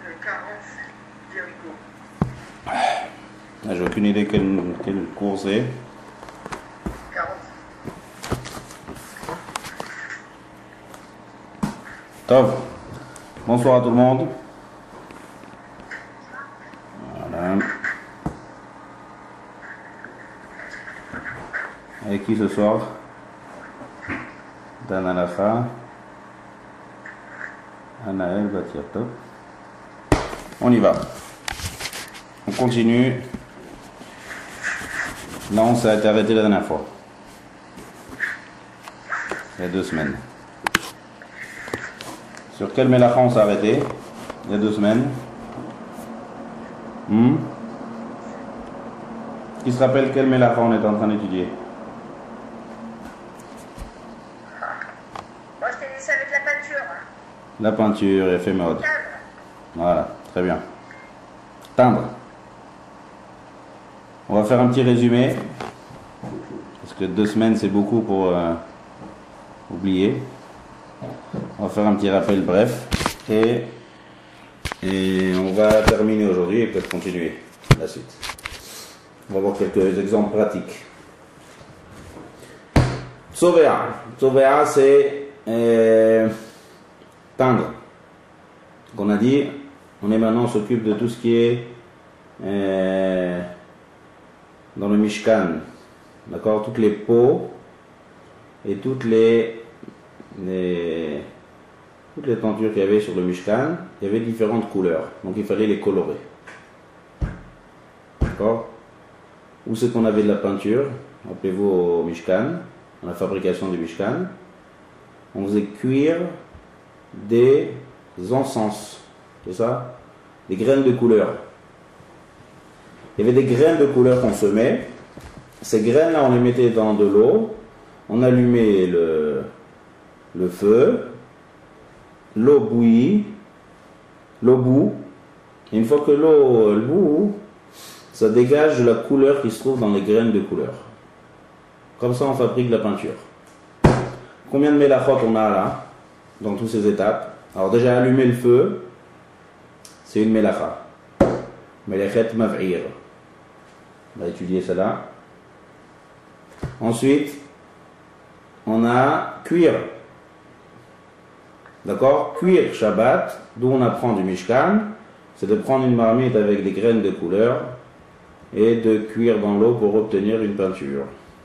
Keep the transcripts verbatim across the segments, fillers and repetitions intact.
Ah, j'ai aucune idée quelle, quelle cours c'est. Top. Bonsoir à tout le monde. Voilà. Avec qui ce soir? Dan Alafa. Anaël Batia. Top. On y va. On continue. Là, on s'est arrêté la dernière fois. Il y a deux semaines. Sur quel mélacha on s'est arrêté il y a deux semaines? hmm Qui se rappelle quel mélacha on est en train d'étudier? Moi, je t'ai dit ça avec la peinture. La peinture, éphémère. Voilà, très bien. Teindre. On va faire un petit résumé. Parce que deux semaines, c'est beaucoup pour euh, oublier. On va faire un petit rappel bref. Et, et on va terminer aujourd'hui et peut-être continuer la suite. On va voir quelques exemples pratiques. Tsovea. Tsovea, c'est euh, teindre. Donc on a dit, on est maintenant, on s'occupe de tout ce qui est euh, dans le Mishkan. D'accord? Toutes les peaux et toutes les, les toutes les tentures qu'il y avait sur le Mishkan, il y avait différentes couleurs. Donc il fallait les colorer. D'accord? Où c'est qu'on avait de la peinture? Rappelez-vous au Mishkan, dans la fabrication du Mishkan, on faisait cuire des encens. C'est ça? Des graines de couleur. Il y avait des graines de couleur qu'on semait. Ces graines-là, on les mettait dans de l'eau. On allumait le, le feu. L'eau bouillit. L'eau bout. Et une fois que l'eau bout, ça dégage de la couleur qui se trouve dans les graines de couleur. Comme ça, on fabrique la peinture. Combien de mélachot on a là, dans toutes ces étapes? Alors déjà, allumer le feu, c'est une mélacha. Melachet mav'ir. On va étudier cela. Ensuite, on a cuire. D'accord? Cuire Shabbat, d'où on apprend du Mishkan, c'est de prendre une marmite avec des graines de couleur et de cuire dans l'eau pour obtenir une peinture.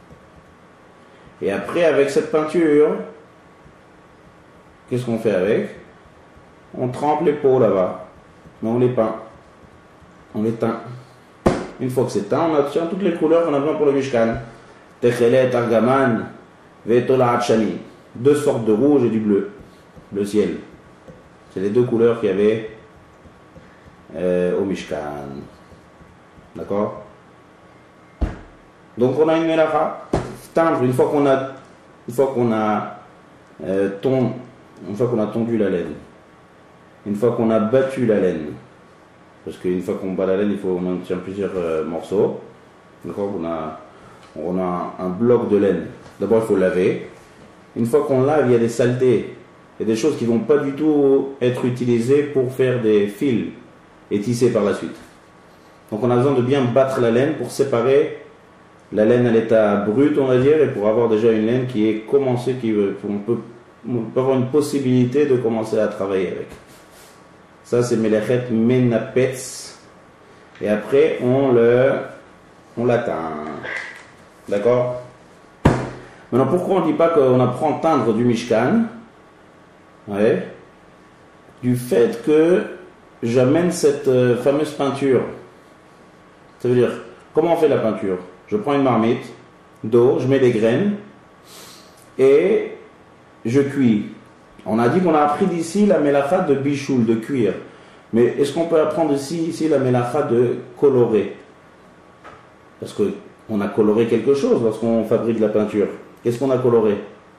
Et après, avec cette peinture, qu'est-ce qu'on fait avec? On trempe les peaux là-bas, mais on les peint. On les teint. Une fois que c'est teint, on obtient toutes les couleurs qu'on a besoin pour le Mishkan. Techelet, Argaman, Vetola Hachani. Deux sortes de rouge et du bleu. Le ciel. C'est les deux couleurs qu'il y avait euh, au Mishkan. D'accord? Donc on a une mélacha. Teindre, une fois qu'on a, une fois qu'on a, euh, ton, une fois qu'on a tondu la laine, une fois qu'on a battu la laine, parce qu'une fois qu'on bat la laine, il faut on en tient plusieurs euh, morceaux. D'accord? On a, on a un, un bloc de laine. D'abord, il faut laver. Une fois qu'on lave, il y a des saletés. Il y a des choses qui ne vont pas du tout être utilisées pour faire des fils et tisser par la suite. Donc on a besoin de bien battre la laine pour séparer la laine à l'état brut, on va dire, et pour avoir déjà une laine qui est commencée, qui on peut, on peut avoir une possibilité de commencer à travailler avec. Ça c'est Melachet Menapetz. Et après on le on l'atteint. D'accord? Maintenant pourquoi on ne dit pas qu'on apprend à teindre du Mishkan? Ouais. Du fait que j'amène cette euh, fameuse peinture. Ça veut dire, comment on fait la peinture? Je prends une marmite d'eau, je mets des graines et je cuis. On a dit qu'on a appris d'ici la mélacha de bichoul, de cuire. Mais est-ce qu'on peut apprendre ici, ici la mélacha de colorer? Parce qu'on a coloré quelque chose lorsqu'on fabrique la peinture. Qu'est-ce qu'on a coloré?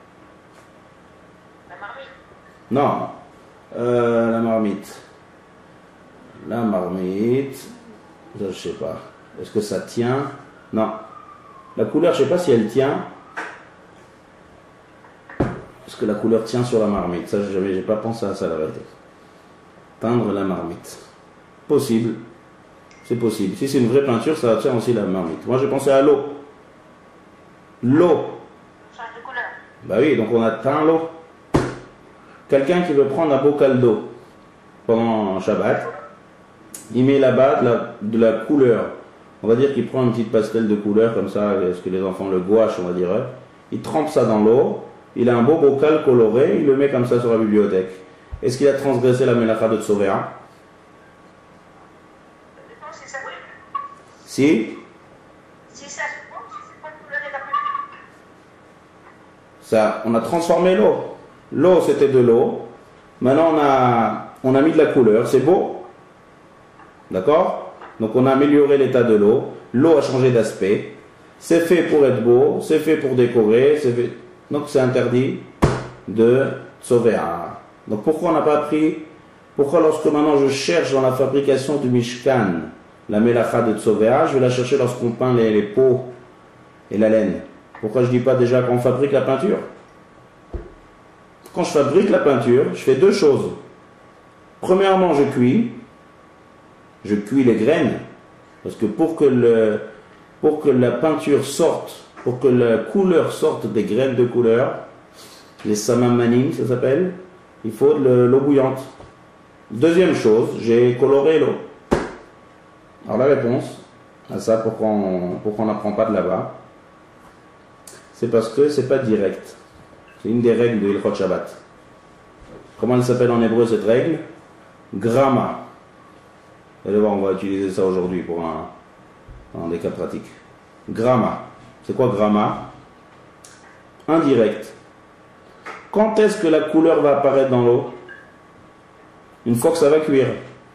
La marmite. Non, euh, la marmite. La marmite, ça, je sais pas. Est-ce que ça tient? Non. La couleur, je sais pas si elle tient. Est-ce que la couleur tient sur la marmite? Ça, j'ai jamais, j'ai pas pensé à ça, la vérité. Teindre la marmite. Possible. C'est possible. Si c'est une vraie peinture, ça tient aussi la marmite. Moi, j'ai pensé à l'eau. L'eau. Change de couleur. Bah oui, donc on a teint l'eau. Quelqu'un qui veut prendre un bocal d'eau pendant Shabbat, il met là-bas de la, de la couleur. On va dire qu'il prend une petite pastel de couleur comme ça, ce que les enfants le gouache, on va dire. Il trempe ça dans l'eau, il a un beau bocal coloré, il le met comme ça sur la bibliothèque. Est-ce qu'il a transgressé la mélacha de Tsovéa? Si Si ça se prend, si c'est pas de couleur et la peinture. Ça, on a transformé l'eau. L'eau, c'était de l'eau. Maintenant, on a, on a mis de la couleur. C'est beau. D'accord? Donc, on a amélioré l'état de l'eau. L'eau a changé d'aspect. C'est fait pour être beau. C'est fait pour décorer. Fait... Donc, c'est interdit de sauver. Donc, pourquoi on n'a pas pris? Pourquoi lorsque maintenant je cherche dans la fabrication du Mishkan la mélacha de Tsovéa, je vais la chercher lorsqu'on peint les, les peaux et la laine? Pourquoi je ne dis pas déjà qu'on fabrique la peinture? Quand je fabrique la peinture, je fais deux choses. Premièrement, je cuis. Je cuis les graines. Parce que pour que, le, pour que la peinture sorte, pour que la couleur sorte des graines de couleur, les samamanim, ça s'appelle, il faut de l'eau bouillante. Deuxième chose, j'ai coloré l'eau. Alors la réponse à ça, pourquoi on pourquoi on n'apprend pas de là-bas, c'est parce que c'est pas direct. C'est une des règles de Ilchot Shabbat. Comment elle s'appelle en hébreu cette règle? Gramma. Vous allez voir, on va utiliser ça aujourd'hui pour un, un des cas pratiques. Gramma. C'est quoi gramma? Indirect. Quand est-ce que la couleur va apparaître dans l'eau? Une fois que ça va cuire.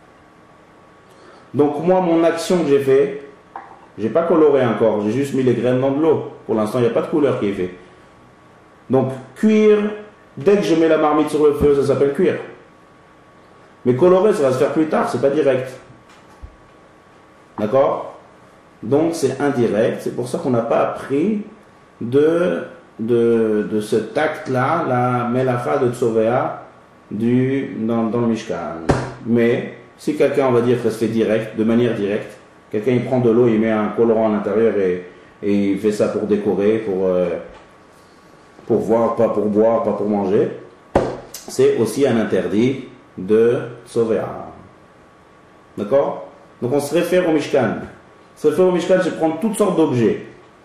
Donc moi, mon action que j'ai fait, j'ai pas coloré encore, j'ai juste mis les graines dans de l'eau. Pour l'instant, il n'y a pas de couleur qui est fait. Donc cuire, dès que je mets la marmite sur le feu, ça s'appelle cuire. Mais colorer, ça va se faire plus tard, c'est pas direct. D'accord? Donc c'est indirect, c'est pour ça qu'on n'a pas appris de, de, de cet acte-là, la melacha de Tsovéa du, dans, dans le Mishkan. Mais si quelqu'un, on va dire, que ça se fait direct, de manière directe, quelqu'un il prend de l'eau, il met un colorant à l'intérieur et, et il fait ça pour décorer, pour, euh, pour voir, pas pour boire, pas pour manger, c'est aussi un interdit de Tsovéa. D'accord? Donc on se réfère au Mishkan. Se réfère au Mishkan, c'est prendre toutes sortes d'objets,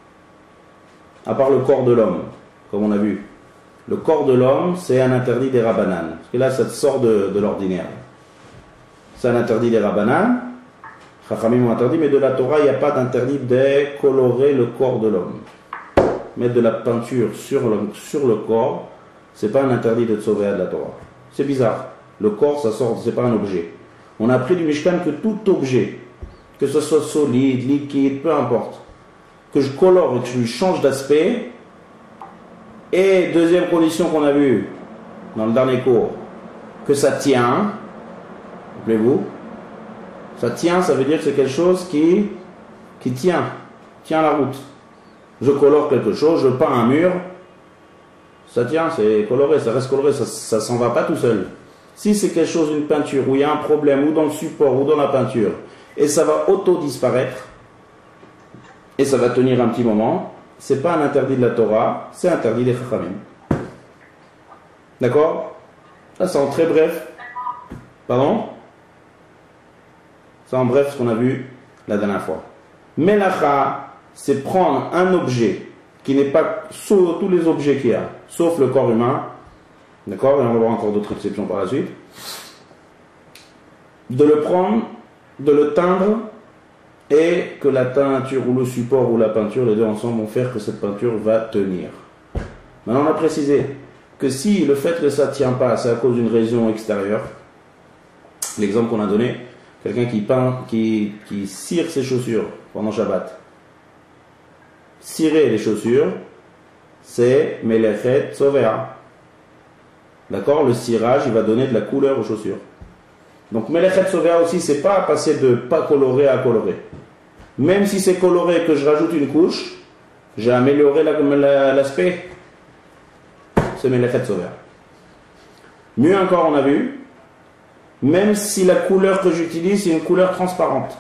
à part le corps de l'homme, comme on a vu. Le corps de l'homme, c'est un interdit des Rabbanan. Parce que là, ça sort de, de l'ordinaire. C'est un interdit des Rabbanan. Chachamim ont interdit, mais de la Torah, il n'y a pas d'interdit de colorer le corps de l'homme. Mettre de la peinture sur le, sur le corps, c'est pas un interdit de Tsovéa de la Torah. C'est bizarre. Le corps, ça sort, c'est pas un objet. On a appris du Mishkan que tout objet, que ce soit solide, liquide, peu importe, que je colore et que je lui change d'aspect, et deuxième condition qu'on a vue dans le dernier cours, que ça tient, rappelez-vous, ça tient, ça veut dire que c'est quelque chose qui, qui tient, tient la route. Je colore quelque chose, je peins un mur, ça tient, c'est coloré, ça reste coloré, ça ne s'en va pas tout seul. Si c'est quelque chose, une peinture, où il y a un problème, ou dans le support, ou dans la peinture, et ça va auto-disparaître, et ça va tenir un petit moment, c'est pas un interdit de la Torah, c'est interdit des Chachamim. D'accord? Là, c'est en très bref. Pardon? C'est en bref ce qu'on a vu la dernière fois. Melacha, c'est prendre un objet qui n'est pas sur tous les objets qu'il y a, sauf le corps humain. D'accord? Et on va voir encore d'autres exceptions par la suite. De le prendre, de le teindre, et que la teinture ou le support ou la peinture, les deux ensemble vont faire que cette peinture va tenir. Maintenant, on a précisé que si le fait que ça ne tient pas, c'est à cause d'une raison extérieure, l'exemple qu'on a donné, quelqu'un qui peint, qui, qui cire ses chaussures pendant Shabbat. Cirer les chaussures, c'est Melechet Tsovéa. D'accord? Le cirage, il va donner de la couleur aux chaussures. Donc Melechet Tsovéa aussi, c'est pas passer de pas coloré à coloré. Même si c'est coloré et que je rajoute une couche, j'ai amélioré l'aspect. C'est Melechet Tsovéa. Mieux encore, on a vu, même si la couleur que j'utilise, c'est une couleur transparente.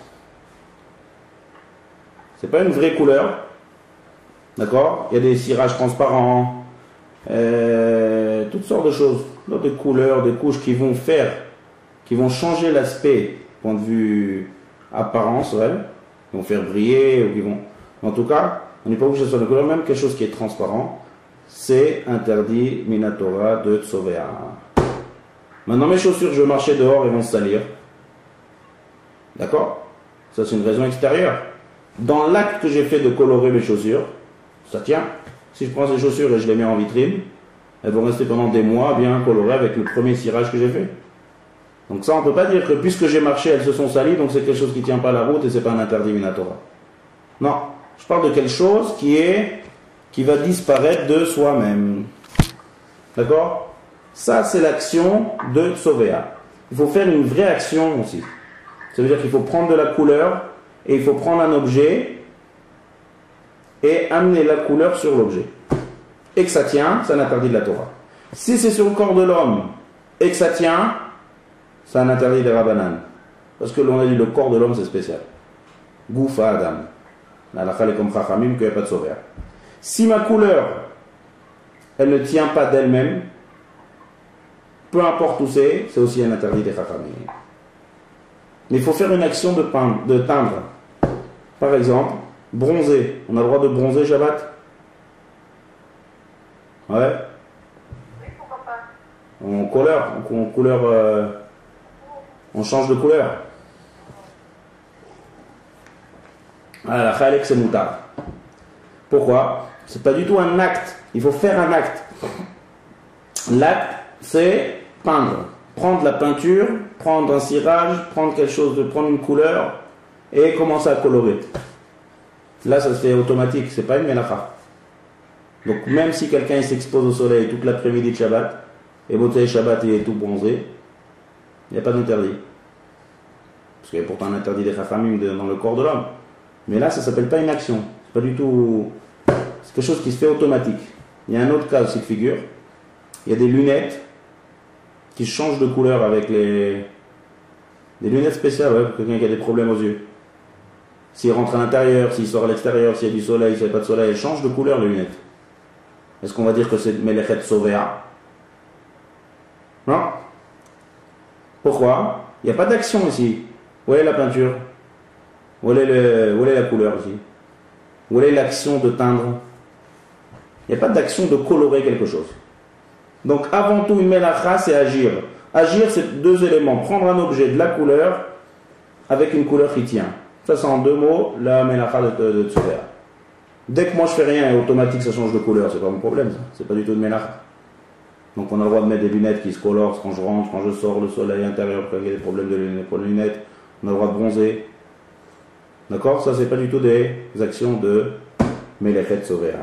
C'est pas une vraie couleur. D'accord? Il y a des cirages transparents, euh, toutes sortes de choses, des couleurs, des couches qui vont faire, qui vont changer l'aspect, point de vue apparence, ouais, qui vont faire briller, ou qui vont... En tout cas, on n'est pas obligé de faire de couleur, même quelque chose qui est transparent, c'est interdit, minatora, de tsovéa. Maintenant, mes chaussures, je vais marcher dehors, elles vont se salir. D'accord? Ça, c'est une raison extérieure. Dans l'acte que j'ai fait de colorer mes chaussures, ça tient. Si je prends ces chaussures et je les mets en vitrine, elles vont rester pendant des mois bien colorées avec le premier cirage que j'ai fait. Donc ça, on ne peut pas dire que puisque j'ai marché, elles se sont salies, donc c'est quelque chose qui ne tient pas la route et c'est pas un interdit minatora. Non, je parle de quelque chose qui est, qui va disparaître de soi-même. D'accord? Ça, c'est l'action de Tsovéa. Il faut faire une vraie action aussi. Ça veut dire qu'il faut prendre de la couleur et il faut prendre un objet et amener la couleur sur l'objet. Et que ça tient, c'est un interdit de la Torah. Si c'est sur le corps de l'homme et que ça tient, c'est un interdit des Rabbanan. Parce que l'on a dit le corps de l'homme c'est spécial. Goufa Adam. La halakha comme Chachamim qu'il n'y a pas de sauveur. Si ma couleur, elle ne tient pas d'elle-même, peu importe où c'est, c'est aussi un interdit des Chachamim. Mais il faut faire une action de, peindre, de teindre. Par exemple, bronzer. On a le droit de bronzer Shabbat? Ouais. Oui, pourquoi pas. On couleur, on, couleur euh, on change de couleur. Voilà, la khalek c'est moutar. Pourquoi? C'est pas du tout un acte. Il faut faire un acte. L'acte, c'est peindre. Prendre la peinture, prendre un cirage, prendre quelque chose, de prendre une couleur et commencer à colorer. Là, ça se fait automatique, c'est pas une mélacha. Donc, même si quelqu'un s'expose au soleil toute l'après-midi de Shabbat, et Motzei Shabbat il est tout bronzé, il n'y a pas d'interdit. Parce qu'il y a pourtant un interdit des Chachamim dans le corps de l'homme. Mais là, ça ne s'appelle pas une action. C'est pas du tout. C'est quelque chose qui se fait automatique. Il y a un autre cas aussi de figure. Il y a des lunettes qui changent de couleur avec les. Des lunettes spéciales, ouais, pour quelqu'un qui a des problèmes aux yeux. S'il rentre à l'intérieur, s'il sort à l'extérieur, s'il y a du soleil, s'il n'y a pas de soleil, elles changent de couleur les lunettes. Est-ce qu'on va dire que c'est Melechet Sovea? Non. Pourquoi? Il n'y a pas d'action ici. Où est la peinture? Où est, le, où est la couleur ici? Où est l'action de teindre? Il n'y a pas d'action de colorer quelque chose. Donc avant tout, une melacha, c'est agir. Agir, c'est deux éléments. Prendre un objet de la couleur avec une couleur qui tient. Ça, c'est en deux mots, la melacha de, de Tsovéa. Dès que moi je fais rien et automatique ça change de couleur, c'est pas mon problème, ça. C'est pas du tout de melacha. Donc on a le droit de mettre des lunettes qui se colorent quand je rentre, quand je sors, le soleil intérieur, quand il y a des problèmes de lunettes, pour les lunettes. On a le droit de bronzer. D'accord? Ça, c'est pas du tout des actions de Melechet Tsovéa.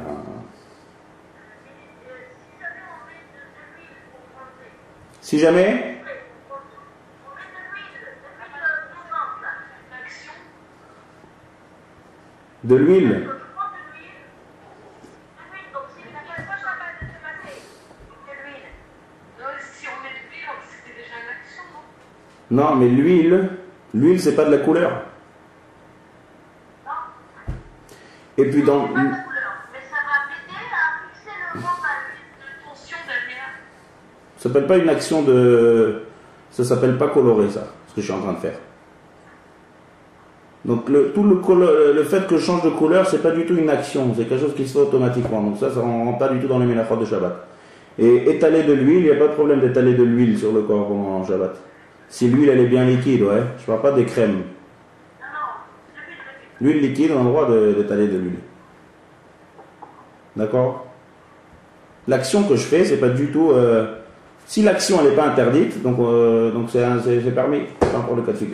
Si jamais de l'huile. Non, mais l'huile, l'huile, c'est pas de la couleur. Et puis dans. Ça s'appelle pas une action de. Ça s'appelle pas colorer, ça, ce que je suis en train de faire. Donc le, tout le, couleur, le fait que je change de couleur, c'est pas du tout une action, c'est quelque chose qui se fait automatiquement. Donc ça, ça ne rentre pas du tout dans les mélaphores de Shabbat. Et étaler de l'huile, il n'y a pas de problème d'étaler de l'huile sur le corps pendant Shabbat. Si l'huile elle est bien liquide, ouais. Je parle pas des crèmes. L'huile liquide, on a le droit d'étaler de, de l'huile. D'accord? L'action que je fais, c'est pas du tout. Euh, si l'action elle n'est pas interdite, donc euh, donc c'est permis. C'est encore le cas de figure.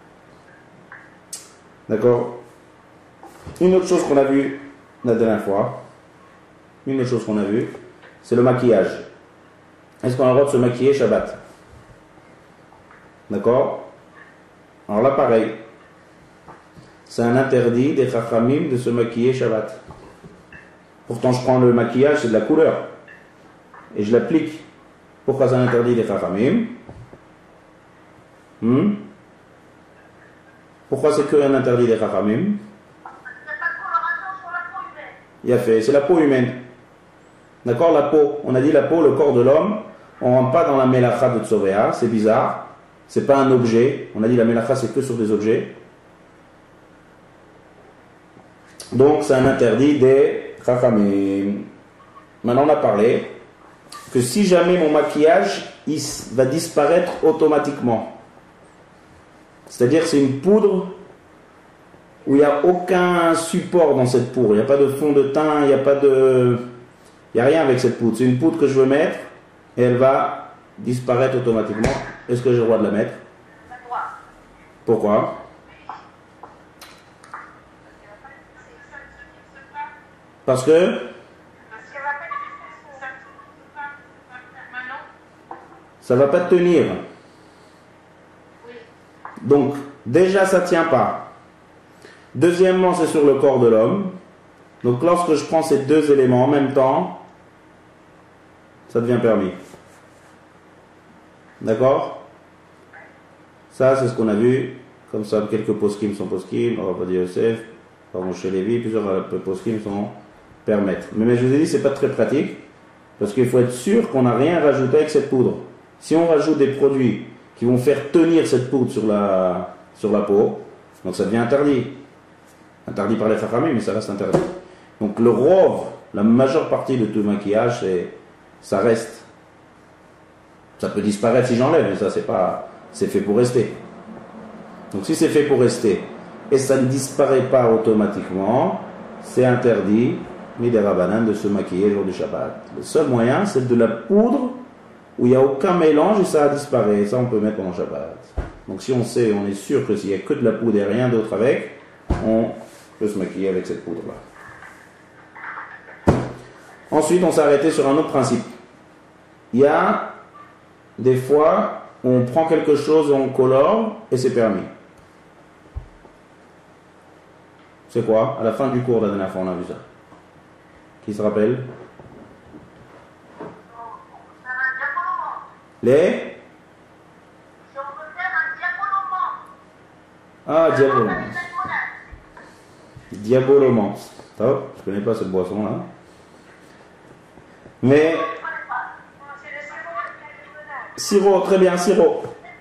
D'accord? Une autre chose qu'on a vue la dernière fois, une autre chose qu'on a vue, c'est le maquillage. Est-ce qu'on a le droit de se maquiller Shabbat? D'accord? Alors là, pareil. C'est un interdit des Chachamim de se maquiller Shabbat. Pourtant, je prends le maquillage, c'est de la couleur. Et je l'applique. Pourquoi c'est un interdit des Chachamim? Hmm? Pourquoi c'est qu'un interdit des Chachamim? Il n'y a pas de coloration sur la peau humaine. Il a fait, c'est la peau humaine. D'accord, la peau. On a dit la peau, le corps de l'homme. On ne rentre pas dans la mélacha de Tzovéa, c'est bizarre. C'est pas un objet. On a dit la mélacha, c'est que sur des objets. Donc, c'est un interdit des Chachamim. Maintenant, on a parlé que si jamais mon maquillage il va disparaître automatiquement, c'est-à-dire c'est une poudre où il n'y a aucun support dans cette poudre, il n'y a pas de fond de teint, il n'y a pas de... Il n'y a rien avec cette poudre. C'est une poudre que je veux mettre et elle va disparaître automatiquement. Est-ce que j'ai le droit de la mettre? Pourquoi? Parce que ça ne va pas tenir. Donc, déjà, ça ne tient pas. Deuxièmement, c'est sur le corps de l'homme. Donc, lorsque je prends ces deux éléments en même temps, ça devient permis. D'accord? Ça, c'est ce qu'on a vu. Comme ça, quelques poskim sont poskim. On va pas dire Yosef. Pardon, chez Lévi, plusieurs poskim sont permettre. Mais, mais je vous ai dit, c'est pas très pratique. Parce qu'il faut être sûr qu'on n'a rien rajouté avec cette poudre. Si on rajoute des produits qui vont faire tenir cette poudre sur la, sur la peau, donc ça devient interdit. Interdit par les Chachamim, mais ça reste interdit. Donc le rove, la majeure partie de tout le maquillage, c'est, ça reste. Ça peut disparaître si j'enlève, mais ça c'est pas, c'est fait pour rester. Donc si c'est fait pour rester, et ça ne disparaît pas automatiquement, c'est interdit, midera banane, de se maquiller le jour du Shabbat. Le seul moyen, c'est de la poudre où il n'y a aucun mélange et ça disparaît. Ça, on peut mettre pendant Shabbat. Donc si on sait, on est sûr que s'il n'y a que de la poudre et rien d'autre avec, on peut se maquiller avec cette poudre-là. Ensuite, on s'est arrêté sur un autre principe. Il y a des fois où on prend quelque chose, on colore et c'est permis. C'est quoi? À la fin du cours de la dernière fois, on a vu ça. Qui se rappelle? Les? Si on veut faire un diabolomant. Ah, diabolomance. Diabolomance. Top, je connais pas cette boisson-là. Mais... Sirop, très bien, sirop.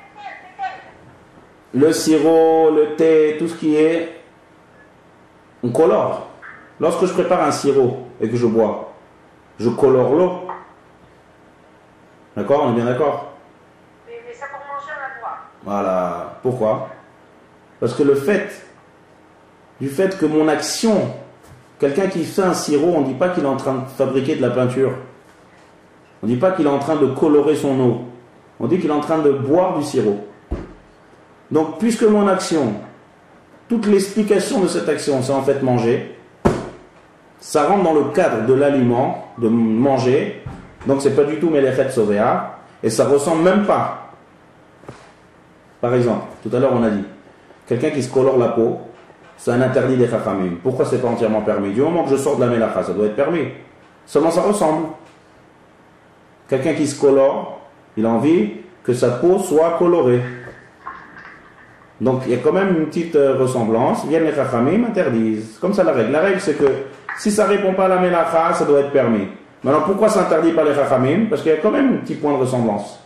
Le sirop, le thé, tout ce qui est... On colore. Lorsque je prépare un sirop et que je bois, je colore l'eau. D'accord? On est bien d'accord? Mais, mais ça pour manger, on a le droit. Voilà. Pourquoi? Parce que le fait, du fait que mon action, quelqu'un qui fait un sirop, on ne dit pas qu'il est en train de fabriquer de la peinture. On ne dit pas qu'il est en train de colorer son eau. On dit qu'il est en train de boire du sirop. Donc, puisque mon action, toute l'explication de cette action, c'est en fait manger, ça rentre dans le cadre de l'aliment, de manger, donc c'est pas du tout Melechet Sovéa, et ça ressemble même pas. Par exemple, tout à l'heure on a dit, quelqu'un qui se colore la peau, c'est un interdit des Chachamim. Pourquoi c'est pas entièrement permis? Du moment que je sors de la Melacha, ça doit être permis. Seulement ça ressemble. Quelqu'un qui se colore, il a envie que sa peau soit colorée. Donc il y a quand même une petite euh, ressemblance. Viennent les Chachamim, interdisent. Comme ça la règle. La règle c'est que si ça répond pas à la Melacha, ça doit être permis. Maintenant pourquoi c'est interdit par les Chachamim? Parce qu'il y a quand même un petit point de ressemblance.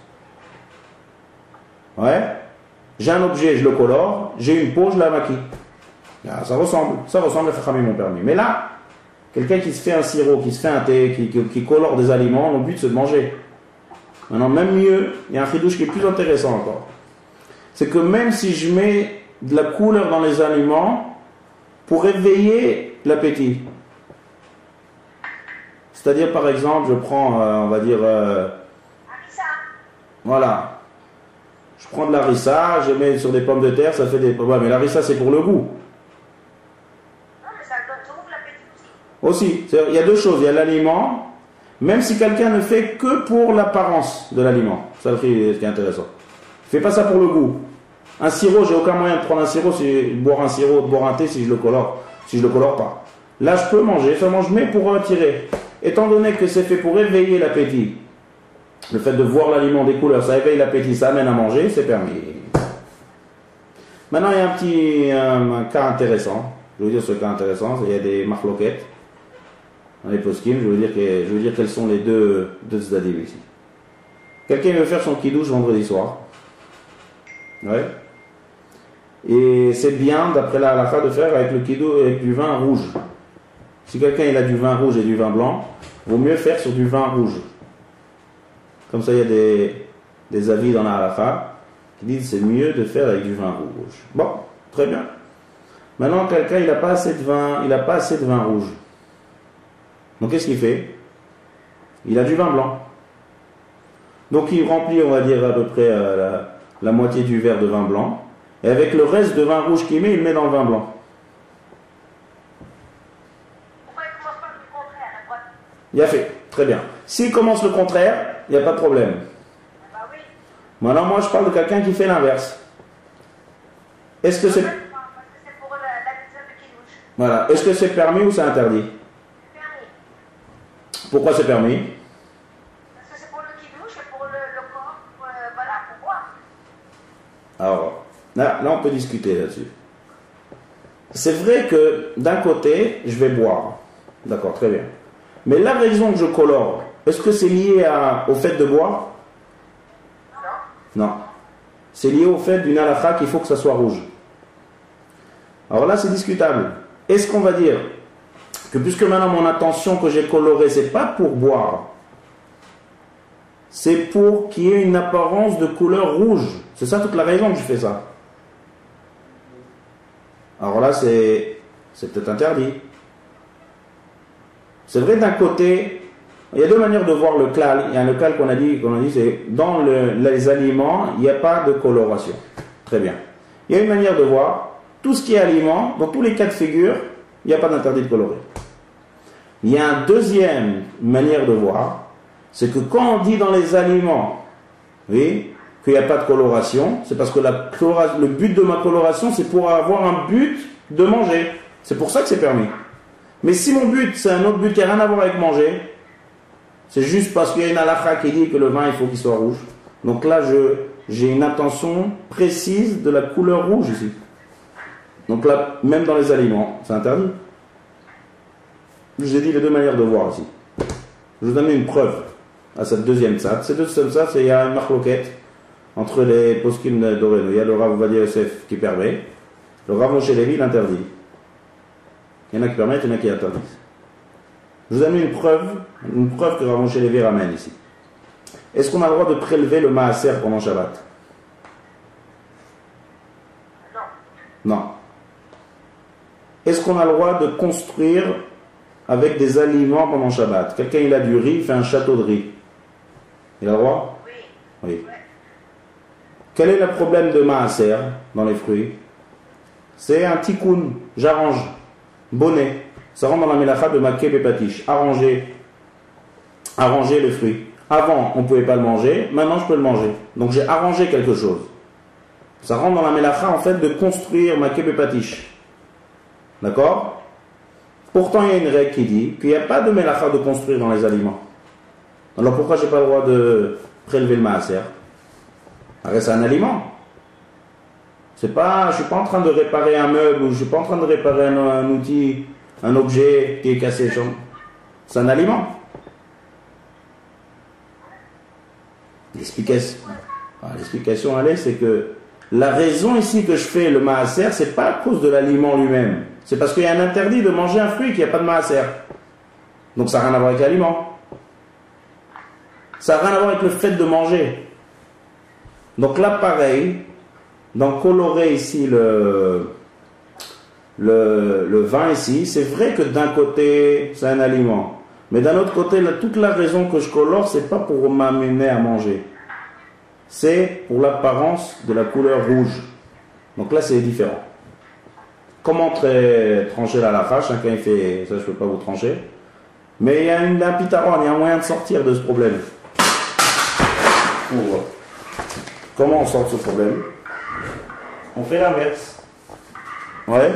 Ouais. J'ai un objet, je le colore. J'ai une peau, je la maquille. Là, ça ressemble. Ça ressemble, les Chachamim m'ont permis. Mais là, quelqu'un qui se fait un sirop, qui se fait un thé, qui, qui, qui colore des aliments, le but c'est de manger. Maintenant même mieux, il y a un chidouche qui est plus intéressant encore. C'est que même si je mets de la couleur dans les aliments pour éveiller l'appétit. C'est-à-dire par exemple, je prends, euh, on va dire, euh, voilà, je prends de la harissa, je mets sur des pommes de terre, ça fait des... Ouais, mais la harissa c'est pour le goût. Non, mais ça ouvre l'appétit aussi. Aussi, il y a deux choses, il y a l'aliment, même si quelqu'un ne fait que pour l'apparence de l'aliment. Ça, c'est ce qui est intéressant. Il ne fait pas ça pour le goût. Un sirop, j'ai aucun moyen de prendre un sirop, si, de boire un sirop, de boire un thé si je le colore, si je le colore pas. Là, je peux manger, seulement je mets pour retirer. Étant donné que c'est fait pour éveiller l'appétit, le fait de voir l'aliment des couleurs, ça éveille l'appétit, ça amène à manger, c'est permis. Maintenant, il y a un petit un, un cas intéressant. Je veux dire ce cas intéressant, il y a des marloquettes dans les poskim. Je veux dire que, je veux dire quels sont les deux deux tzdadim ici. Quelqu'un veut faire son kidouche vendredi soir. Ouais. Et c'est bien, d'après la halakha, de faire avec le kidouche avec du vin rouge. Si quelqu'un il a du vin rouge et du vin blanc, vaut mieux faire sur du vin rouge. Comme ça, il y a des, des avis dans la halakha qui disent que c'est mieux de faire avec du vin rouge. Bon, très bien. Maintenant, quelqu'un il n'a pas assez de vin, il n'a pas assez de vin rouge. Donc qu'est-ce qu'il fait? Il a du vin blanc. Donc il remplit, on va dire à peu près euh, la, la moitié du verre de vin blanc. Et avec le reste de vin rouge qu'il met, il le met dans le vin blanc. Pourquoi il commence pas le contraire? Il a fait, très bien. S'il commence le contraire, il n'y a pas de problème. Bah oui. Maintenant, moi, je parle de quelqu'un qui fait l'inverse. Est-ce que c'est... Parce que c'est pour la, la pizza de kidouche. Voilà. Est-ce que c'est permis ou c'est interdit? C'est permis. Pourquoi c'est permis? Parce que c'est pour le kidouche et pour le, le corps, euh, voilà, pour boire. Alors, là, là, on peut discuter là-dessus. C'est vrai que, d'un côté, je vais boire. D'accord, très bien. Mais la raison que je colore, est-ce que c'est lié à, au fait de boire? Non. Non. C'est lié au fait d'une halakha qu'il faut que ça soit rouge. Alors là, c'est discutable. Est-ce qu'on va dire que puisque maintenant mon intention que j'ai colorée, c'est pas pour boire, c'est pour qu'il y ait une apparence de couleur rouge. C'est ça toute la raison que je fais ça. Alors là, c'est c'est peut-être interdit. C'est vrai d'un côté, il y a deux manières de voir le klal. Il y a le klal qu'on a dit, qu'on a dit, c'est dans le, les aliments, il n'y a pas de coloration. Très bien. Il y a une manière de voir, tout ce qui est aliment, dans tous les cas de figure, il n'y a pas d'interdit de colorer. Il y a une deuxième manière de voir, c'est que quand on dit dans les aliments, oui, qu'il n'y a pas de coloration, c'est parce que la colora, le but de ma coloration, c'est pour avoir un but de manger. C'est pour ça que c'est permis. Mais si mon but, c'est un autre but qui n'a rien à voir avec manger, c'est juste parce qu'il y a une halakha qui dit que le vin, il faut qu'il soit rouge. Donc là, je, j'ai une intention précise de la couleur rouge ici. Donc là, même dans les aliments, c'est interdit. Je vous ai dit les deux manières de voir ici. Je vous donne une preuve à cette deuxième tzad. Ces deux tzad, c'est il y a une marloquette entre les poskim d'Oreno. Il y a le Rav Ovadia Yosef qui permet, le Rav Moshe Levi l'interdit. Il y en a qui permettent, il y en a qui interdisent. Je vous donne une preuve, une preuve que Rav Moshe Levi ramène ici. Est-ce qu'on a le droit de prélever le maaser pendant Shabbat? Non. Non. Est-ce qu'on a le droit de construire avec des aliments pendant Shabbat? Quelqu'un il a du riz, il fait un château de riz. Il a le droit? Oui. Oui. Ouais. Quel est le problème de maaser dans les fruits? C'est un tikkun, j'arrange, bonnet. Ça rentre dans la mélacha de maké bepatish, arranger, arranger le fruit. Avant, on ne pouvait pas le manger, maintenant je peux le manger. Donc j'ai arrangé quelque chose. Ça rentre dans la mélacha en fait de construire maké bepatish. D'accord? Pourtant, il y a une règle qui dit qu'il n'y a pas de mélacha de construire dans les aliments. Alors pourquoi je n'ai pas le droit de prélever le maaser? C'est un aliment. C'est pas, je ne suis pas en train de réparer un meuble ou je ne suis pas en train de réparer un, un outil, un objet qui est cassé. C'est un aliment. L'explication, l'explication elle est, c'est que la raison ici que je fais le maaser, c'est pas à cause de l'aliment lui-même. C'est parce qu'il y a un interdit de manger un fruit qu'il n'y a pas de maaser. Donc ça n'a rien à voir avec l'aliment. Ça n'a rien à voir avec le fait de manger. Donc là, pareil, dans colorer ici le, le, le vin ici, c'est vrai que d'un côté, c'est un aliment. Mais d'un autre côté, là, toute la raison que je colore, c'est pas pour m'amener à manger. C'est pour l'apparence de la couleur rouge. Donc là, c'est différent. Comment très, trancher la lacha? Chacun fait, ça je ne peux pas vous trancher. Mais il y a une, un pitaron, il y a un moyen de sortir de ce problème. Pour, comment on sort de ce problème? On fait l'inverse. Ouais.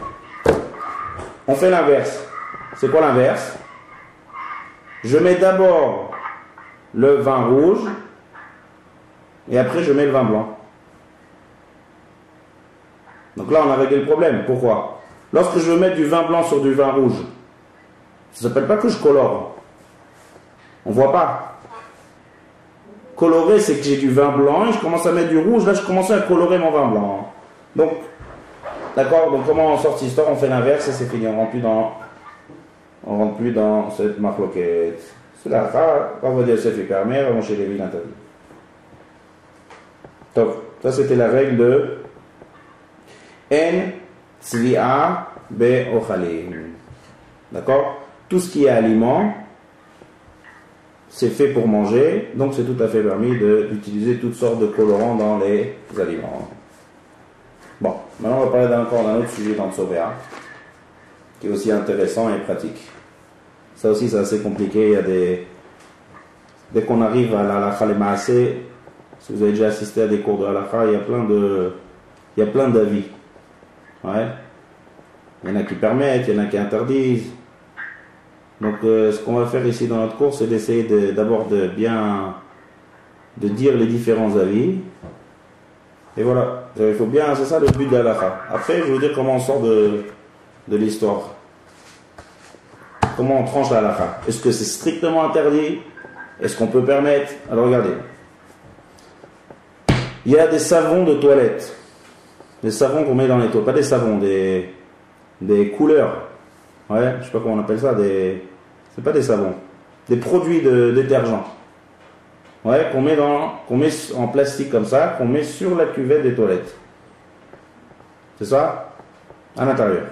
On fait l'inverse. C'est quoi l'inverse? Je mets d'abord le vin rouge et après je mets le vin blanc. Donc là, on a réglé le problème. Pourquoi? Lorsque je veux mettre du vin blanc sur du vin rouge, ça ne s'appelle pas que je colore. On ne voit pas. Colorer, c'est que j'ai du vin blanc et je commence à mettre du rouge. Là, je commence à colorer mon vin blanc. Donc, d'accord. Donc, comment on sort cette histoire? On fait l'inverse et c'est fini. On ne rentre plus dans, on rentre plus dans cette marloquette. C'est la rare. On va dire c'est fait permis. On va manger les villes interdites. Donc, ça, c'était la règle de En tzvi'a be'ochalim. D'accord? Tout ce qui est aliment, c'est fait pour manger, donc c'est tout à fait permis d'utiliser toutes sortes de colorants dans les aliments. Bon, maintenant on va parler encore d'un autre sujet dans le Tsobéa, qui est aussi intéressant et pratique. Ça aussi c'est assez compliqué, il y a des... Dès qu'on arrive à la halakha les maasé, si vous avez déjà assisté à des cours de halakha, il y a plein de... il y a plein d'avis. Ouais. Il y en a qui permettent, il y en a qui interdisent. Donc euh, ce qu'on va faire ici dans notre cours, c'est d'essayer de, d'abord de bien de dire les différents avis. Et voilà, il faut bien, c'est ça le but de la halakha. Après, je vais vous dire comment on sort de, de l'histoire. Comment on tranche la halakha. Est-ce que c'est strictement interdit? Est-ce qu'on peut permettre? Alors regardez. Il y a des savons de toilette. Des savons qu'on met dans les toilettes. Pas des savons, des, des couleurs. Ouais, je sais pas comment on appelle ça, des... c'est pas des savons, des produits de détergent. Ouais, qu'on met dans, qu'on met en plastique comme ça, qu'on met sur la cuvette des toilettes. C'est ça? À l'intérieur.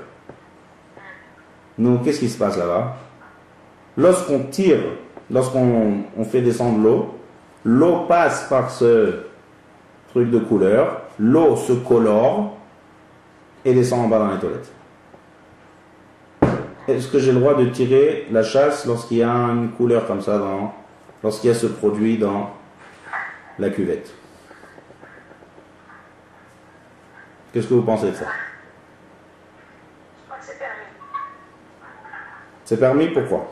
Donc, qu'est-ce qui se passe là-bas? Lorsqu'on tire, lorsqu'on on fait descendre l'eau, l'eau passe par ce truc de couleur, l'eau se colore et descend en bas dans les toilettes. Est-ce que j'ai le droit de tirer la chasse lorsqu'il y a une couleur comme ça, dans, lorsqu'il y a ce produit dans la cuvette? Qu'est-ce que vous pensez de ça? Je crois que c'est permis. C'est permis, pourquoi?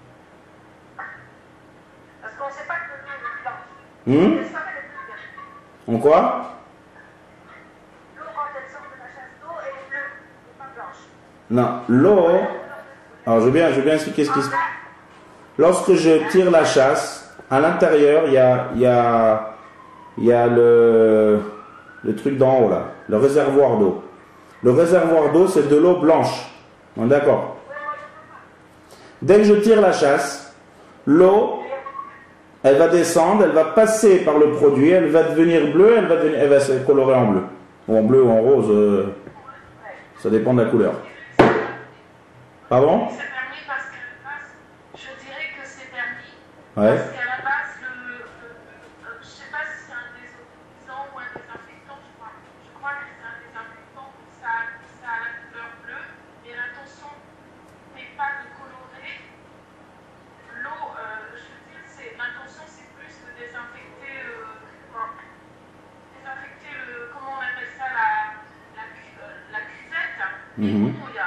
Parce qu'on ne sait pas que l'eau est blanche. Hmm? Elle sort, elle est bleue. En quoi? L'eau, quand elle sort de la chasse d'eau, elle est bleue, elle n'est pas blanche. Non, l'eau... Alors, je vais bien, je vais bien expliquer ce qui se passe. Lorsque je tire la chasse, à l'intérieur, il y a, il y a, il y a le, le truc d'en haut, là, le réservoir d'eau. Le réservoir d'eau, c'est de l'eau blanche. On est d'accord? Dès que je tire la chasse, l'eau, elle va descendre, elle va passer par le produit, elle va devenir bleue, elle va, devenir, elle va se colorer en bleu. Ou en bleu ou en rose, euh, ça dépend de la couleur. Pardon? C'est permis parce qu'à la base, je dirais que c'est permis. Ouais. Parce qu'à la base, le, le, le, je ne sais pas si c'est un désodorisant ou un désinfectant, je crois. Je crois que c'est un désinfectant, ça, ça a la couleur bleue, mais l'intention n'est pas de colorer. L'eau, euh, je veux dire, c'est, l'intention c'est plus de désinfecter, euh, bon, désinfecter le, comment on appelle ça, la, la, la cuvette. Mm-hmm. Et bon, il y a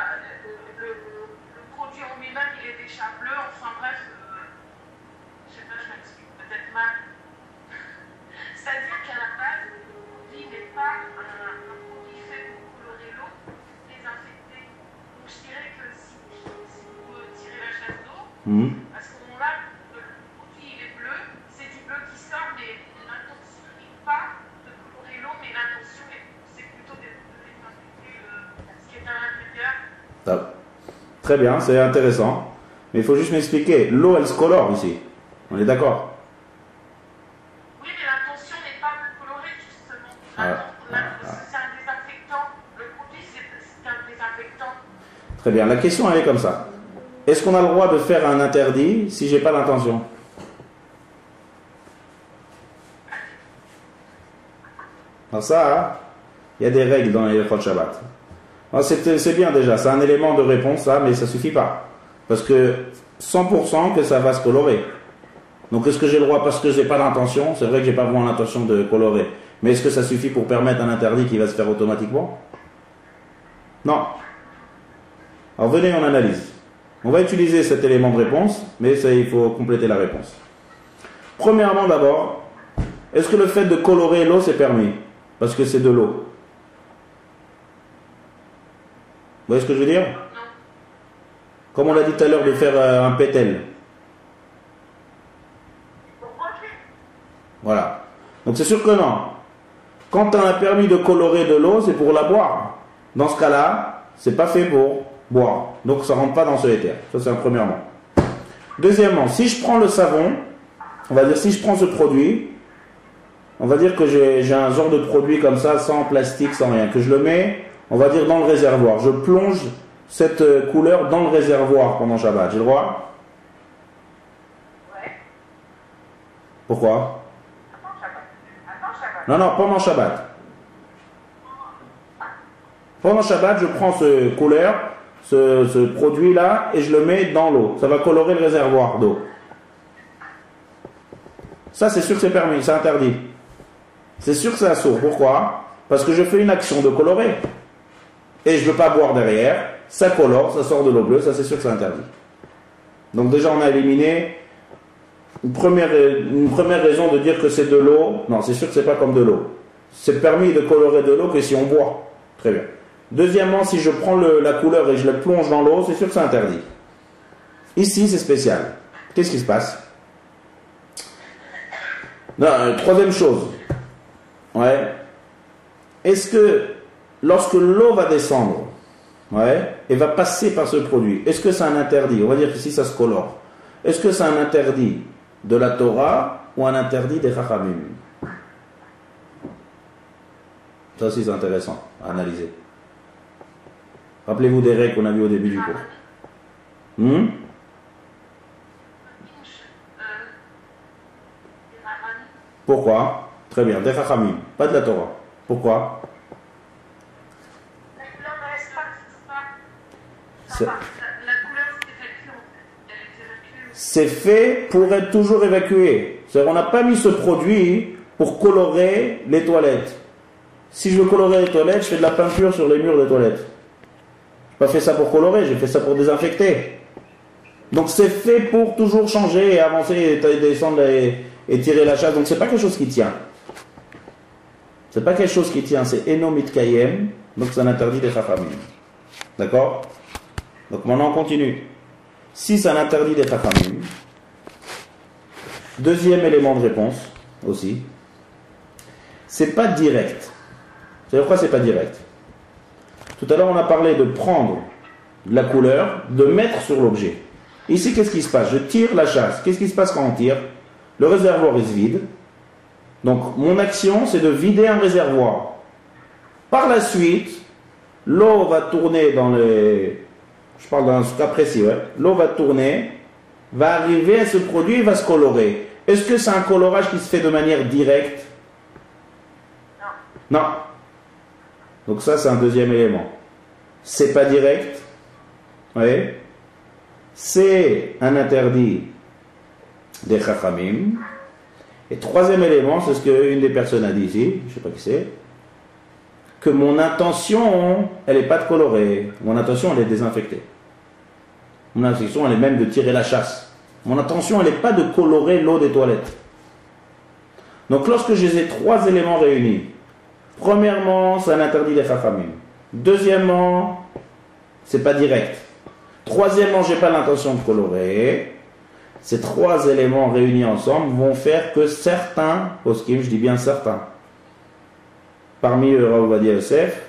il est déjà bleu, enfin bref, euh, je sais pas, je m'explique peut-être mal. C'est-à-dire qu'à la base, le produit n'est pas un, un produit fait pour colorer l'eau, désinfecter. Donc je dirais que si, si vous tirez la chasse d'eau, mmh. à ce moment-là, le produit il est bleu, c'est du bleu qui sort, mais l'intention n'est pas de colorer l'eau, mais l'intention c'est plutôt de, de désinfecter le, ce qui est à l'intérieur. Top. Très bien, c'est intéressant. Mais il faut juste m'expliquer. L'eau, elle se colore ici. On est d'accord? Oui, mais l'intention n'est pas de colorer, justement. Ah, ah, ah. C'est un désinfectant. Le produit, c'est un désinfectant. Très bien. La question, elle est comme ça. Est-ce qu'on a le droit de faire un interdit si j'ai pas l'intention? Alors ça, il y a des règles dans les Hachot Shabbat. C'est bien déjà, c'est un élément de réponse, ça, mais ça ne suffit pas. Parce que cent pour cent que ça va se colorer. Donc est-ce que j'ai le droit parce que je n'ai pas l'intention? C'est vrai que je n'ai pas vraiment l'intention de colorer. Mais est-ce que ça suffit pour permettre un interdit qui va se faire automatiquement? Non. Alors venez, on analyse. On va utiliser cet élément de réponse, mais ça, il faut compléter la réponse. Premièrement d'abord, est-ce que le fait de colorer l'eau c'est permis? Parce que c'est de l'eau. voyez ce que je veux dire? Non. Comme on l'a dit tout à l'heure de faire euh, un pétel. Pour manger. Voilà. Donc c'est sûr que non. Quand on a permis de colorer de l'eau, c'est pour la boire. Dans ce cas-là, c'est pas fait pour boire. Donc ça rentre pas dans ce éther. Ça c'est un premièrement. Deuxièmement, si je prends le savon, on va dire si je prends ce produit, on va dire que j'ai un genre de produit comme ça, sans plastique, sans rien, que je le mets, on va dire dans le réservoir. Je plonge cette couleur dans le réservoir pendant Shabbat. J'ai le droit? Ouais. Pourquoi? Attends Shabbat. Attends Shabbat. Non, non, pendant Shabbat. Pendant Shabbat, je prends ce couleur, ce, ce produit-là, et je le mets dans l'eau. Ça va colorer le réservoir d'eau. Ça, c'est sûr que c'est permis, c'est interdit. C'est sûr que c'est assourd. Pourquoi? Parce que je fais une action de colorer. Et je ne veux pas boire derrière. Ça colore, ça sort de l'eau bleue, ça c'est sûr que c'est interdit. Donc déjà, on a éliminé une première, une première raison de dire que c'est de l'eau. Non, c'est sûr que c'est pas comme de l'eau. C'est permis de colorer de l'eau que si on boit. Très bien. Deuxièmement, si je prends le, la couleur et je la plonge dans l'eau, c'est sûr que c'est interdit. Ici, c'est spécial. Qu'est-ce qui se passe? Non, euh, troisième chose. Ouais. Est-ce que lorsque l'eau va descendre, ouais, et va passer par ce produit, est-ce que c'est un interdit? On va dire qu'ici ça se colore. Est-ce que c'est un interdit de la Torah ou un interdit des Chachamim? Ça aussi c'est intéressant à analyser. Rappelez-vous des règles qu'on a vues au début du cours. Hmm? Pourquoi? Très bien, des Chachamim, pas de la Torah. Pourquoi? La couleur ne reste pas, c'est pas. C'est- La, la couleur c'est évacuée en fait. Elle est évacuée. C'est fait pour être toujours évacué. C'est-à-dire, on n'a pas mis ce produit pour colorer les toilettes. Si je veux colorer les toilettes, je fais de la peinture sur les murs des toilettes. Je n'ai pas fait ça pour colorer, j'ai fait ça pour désinfecter. Donc c'est fait pour toujours changer et avancer et descendre et, et tirer la chasse. Donc c'est pas quelque chose qui tient. C'est pas quelque chose qui tient, c'est Enomit Kayem, donc c'est un interdit des Chachamim. D'accord? Donc maintenant on continue. Si c'est un interdit des Chachamim, deuxième élément de réponse aussi, c'est pas direct. C'est pourquoi c'est pas direct. Tout à l'heure on a parlé de prendre la couleur, de mettre sur l'objet. Ici qu'est-ce qui se passe? Je tire la chasse. Qu'est-ce qui se passe quand on tire? Le réservoir il se vide. Donc mon action c'est de vider un réservoir. Par la suite, l'eau va tourner dans les... Je parle d'un cas précis, ouais. L'eau va tourner, va arriver à ce produit et va se colorer. Est-ce que c'est un colorage qui se fait de manière directe? Non. Non. Donc ça c'est un deuxième élément. C'est pas direct. Oui. C'est un interdit des Chachamim. Et troisième élément, c'est ce qu'une des personnes a dit ici, je ne sais pas qui c'est, que mon intention, elle n'est pas de colorer. Mon intention, elle est de désinfecter. Mon intention, elle est même de tirer la chasse. Mon intention, elle n'est pas de colorer l'eau des toilettes. Donc lorsque j'ai ces trois éléments réunis, premièrement, c'est un interdit des Chachamim. Deuxièmement, c'est pas direct. Troisièmement, j'ai pas l'intention de colorer. Ces trois éléments réunis ensemble vont faire que certains poskim, je dis bien certains, parmi eux Rav Ovadia Yosef,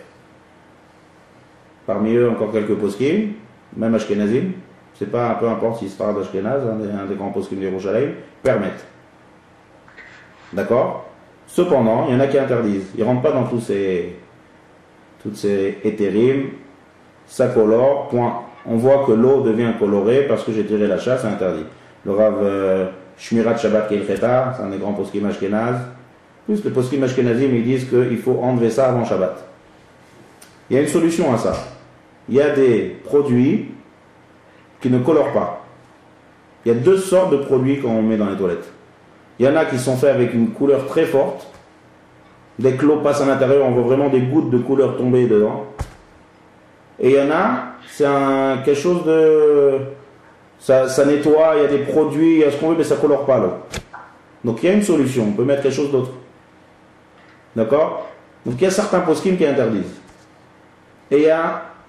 parmi eux encore quelques poskim, même Ashkenazim, c'est pas, peu importe s'ils se parlent d'Ashkenaz, un des, un des grands poskim d'Yerushalayim, permettent. D'accord? Cependant, il y en a qui interdisent. Ils ne rentrent pas dans tous ces, toutes ces hétérim, ça colore, point. On voit que l'eau devient colorée parce que j'ai tiré la chasse, c'est interdit. Le Rav euh, Shmirat Shabbat Keilcheta, c'est un des grands poskim Ashkenaz. Plus les poskim Ashkenazim, ils disent qu'il faut enlever ça avant Shabbat. Il y a une solution à ça. Il y a des produits qui ne colorent pas. Il y a deux sortes de produits qu'on met dans les toilettes. Il y en a qui sont faits avec une couleur très forte. Dès que l'eau passe à l'intérieur, on voit vraiment des gouttes de couleur tomber dedans. Et il y en a, c'est un, quelque chose de... Ça, ça nettoie, il y a des produits, il y a ce qu'on veut, mais ça ne colore pas l'eau. Donc il y a une solution, on peut mettre quelque chose d'autre. D'accord? Donc il y a certains poskim qui interdisent. Et il y a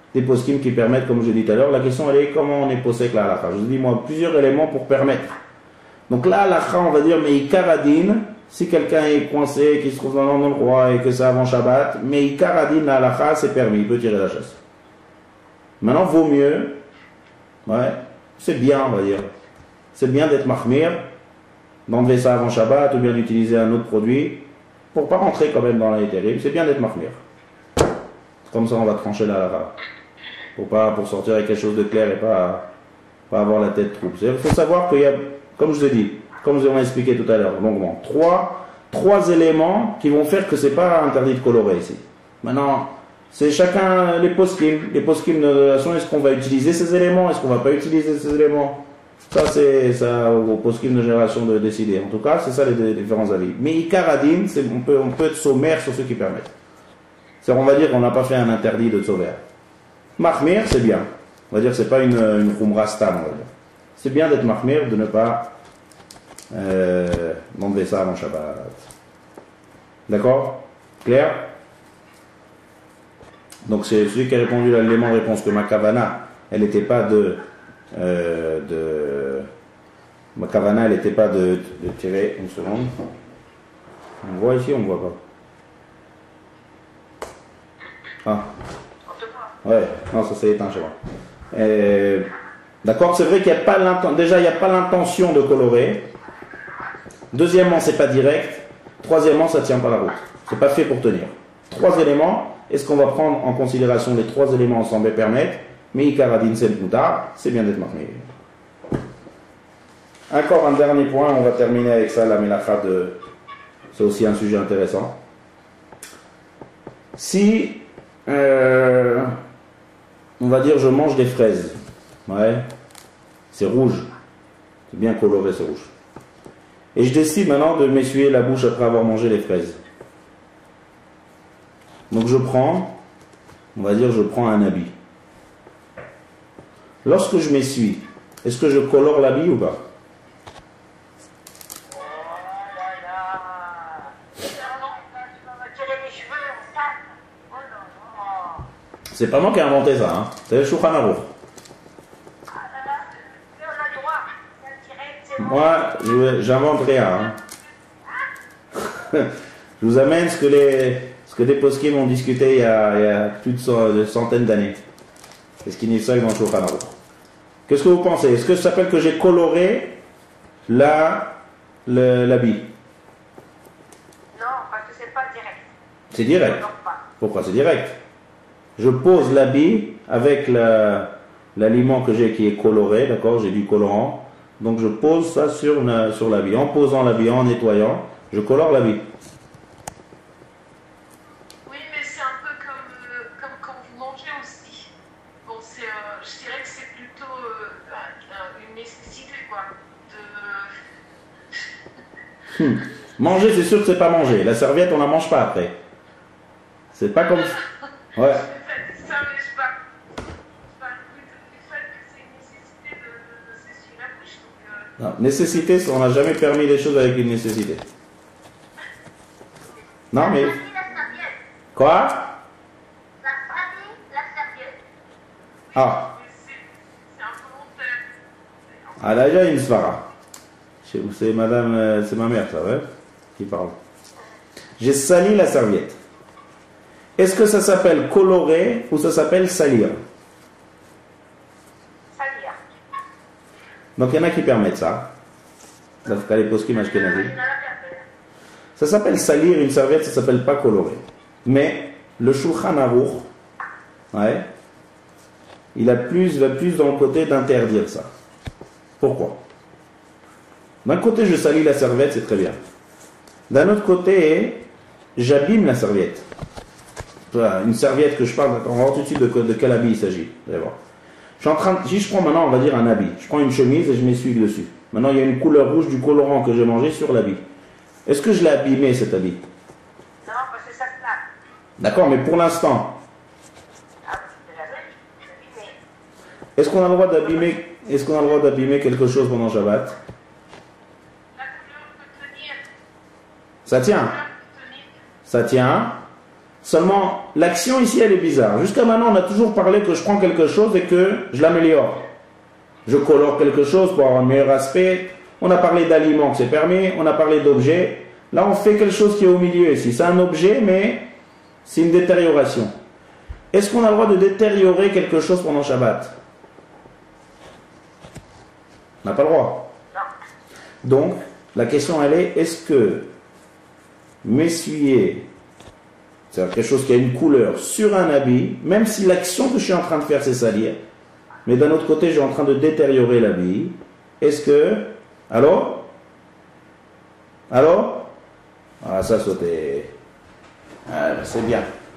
des poskim qui permettent, comme je l'ai dit tout à l'heure. La question, elle est comment on est posé avec la halakha. Je vous dis, moi, plusieurs éléments pour permettre. Donc là, halakha, on va dire, mais ikaradin, si quelqu'un est coincé, qui se trouve dans l'endroit et que c'est avant Shabbat, mais ikaradin, la halakha, c'est permis, il peut tirer la chasse. Maintenant, vaut mieux, ouais, c'est bien, on va dire. C'est bien d'être mahmir, d'enlever ça avant Shabbat, ou bien d'utiliser un autre produit, pour pas rentrer quand même dans la terrible. C'est bien d'être mahmir. Comme ça, on va trancher la halakha. Pour pas, pour sortir avec quelque chose de clair et pas, pas avoir la tête trouble. Il faut savoir qu'il y a, comme je vous ai dit, comme je vous ai expliqué tout à l'heure, longuement, trois, trois éléments qui vont faire que c'est pas interdit de colorer ici. Maintenant, c'est chacun, les poskim, les poskim de relation, est-ce qu'on va utiliser ces éléments, est-ce qu'on va pas utiliser ces éléments? Ça, c'est ça aux poskim de génération de décider. En tout cas, c'est ça les, les différents avis. Mais ikaradin, c'est, on peut, on peut être sommaire sur ceux qui permettent. C'est, on va dire qu'on n'a pas fait un interdit de sommaire. Mahmir, c'est bien. On va dire que c'est pas une, une khumra stam, on va dire. C'est bien d'être mahmir, de ne pas euh, enlever ça avant Shabbat. D'accord? Clair? Donc c'est celui qui a répondu à l'élément de réponse que ma kavana, elle n'était pas de, euh, de ma kavana, elle n'était pas de, de tirer une seconde. On voit ici, on ne voit pas. Ah. Ouais, non, ça s'est éteint chez moi. Euh, D'accord, c'est vrai qu'il n'y a pas l'intention. Déjà, il n'y a pas l'intention de colorer. Deuxièmement, c'est pas direct. Troisièmement, ça ne tient pas la route. C'est pas fait pour tenir. Trois éléments. Est-ce qu'on va prendre en considération les trois éléments ensemble et permettre? Mais ikaradin c'est le moutard, c'est bien d'être marié. Encore un dernier point, on va terminer avec ça, la mélacha de. C'est aussi un sujet intéressant. Si euh, on va dire je mange des fraises, ouais, c'est rouge, c'est bien coloré, c'est rouge. Et je décide maintenant de m'essuyer la bouche après avoir mangé les fraises. Donc je prends, on va dire je prends un habit. Lorsque je m'essuie, est-ce que je colore l'habit ou pas? C'est pas moi qui ai inventé ça, hein. C'est le Shulchan Aruch. Moi, j'invente rien. Hein. Je vous amène ce que les, ce que des poskim ont discuté il y a, il y a plus de centaines d'années. C'est ce qui n'est seul dans le Shulchan Aruch. Qu'est-ce que vous pensez? Est-ce que ça s'appelle que j'ai coloré la, le, l'habit? Non, parce que c'est pas direct. C'est direct. Pourquoi c'est direct? Je pose l'habit avec la, l'aliment que j'ai qui est coloré, d'accord? J'ai du colorant. Donc je pose ça sur, la, sur l'habit. En posant l'habit, en nettoyant, je colore l'habit. Oui, mais c'est un peu comme, euh, comme quand vous mangez aussi. Bon, c'est, euh, je dirais que c'est plutôt euh, une nécessité, quoi. De... Hmm. Manger, c'est sûr que c'est pas manger. La serviette, on la mange pas après. C'est pas comme... Ouais. Non, nécessité, on n'a jamais permis les choses avec une nécessité. Non, mais... Quoi? La famille, la serviette. Ah. C'est involontaire. Ah, là, il y a une svara. C'est madame, c'est ma mère, ça, ouais, qui parle. J'ai sali la serviette. Est-ce que ça s'appelle colorer ou ça s'appelle salir? Salir. Donc il y en a qui permettent ça. Dans le cas des poskim ashkenazim. Ça s'appelle salir une serviette, ça s'appelle pas colorer. Mais le Shulchan Aruch, ouais, il a plus, va plus dans le côté d'interdire ça. Pourquoi? D'un côté, je salis la serviette, c'est très bien. D'un autre côté, j'abîme la serviette. Une serviette que je parle, on va voir tout de suite de, de quel habit il s'agit. Vous allez voir. Je suis en train de, si je prends maintenant, on va dire un habit, je prends une chemise et je m'essuie dessus. Maintenant, il y a une couleur rouge du colorant que j'ai mangé sur l'habit. Est-ce que je l'ai abîmé, cet habit? Non, parce que ça se lave. D'accord, mais pour l'instant, est-ce qu'on a le droit d'abîmer, est-ce qu'on a le droit d'abîmer quelque chose pendant Shabbat? La couleur peut tenir. Ça tient. La couleur peut tenir. Ça tient. Seulement, l'action ici, elle est bizarre. Jusqu'à maintenant, on a toujours parlé que je prends quelque chose et que je l'améliore. Je colore quelque chose pour avoir un meilleur aspect. On a parlé d'aliments, c'est permis. On a parlé d'objets. Là, on fait quelque chose qui est au milieu ici. C'est un objet, mais c'est une détérioration. Est-ce qu'on a le droit de détériorer quelque chose pendant Shabbat? On n'a pas le droit. Donc, la question, elle est, est-ce que m'essuyer, c'est-à-dire quelque chose qui a une couleur, sur un habit, même si l'action que je suis en train de faire, c'est salir, mais d'un autre côté, je suis en train de détériorer l'habit, est-ce que... Alors Alors Ah, ça, c'était... Ah, c'est bien.